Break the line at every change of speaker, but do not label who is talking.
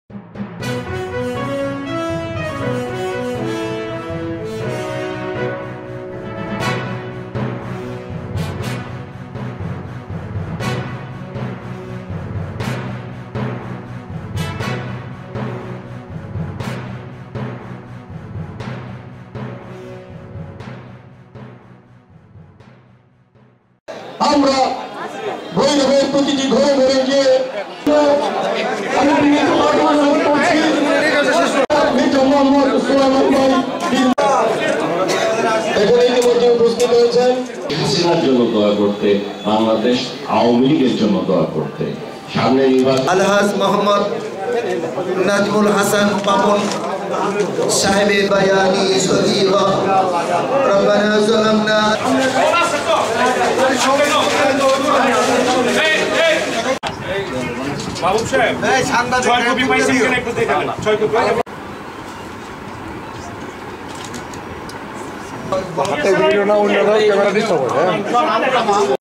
আমরা ভৈরবের প্রতিটি ঘরে ঘরে গিয়ে ইতিমধ্যে উপস্থিত হয়েছেন
হাসিনার জন্য দোয়া করতে, বাংলাদেশ আওয়ামী লীগের জন্য দোয়া করতে। সামনে নির্বাচন
আলহাজ মোহাম্মদ নাজমুল হাসান পাপন সাহেবের বায়ানি সগীরা রব্বানা যালামনা
বাবু সাহেব এই সাংবাদিক 6 কপি পাইছেন কেন একটু দেখাবেন 6 কপি
হাতে ভিডিও না অন্যরা ক্যামেরা দিতে হবে।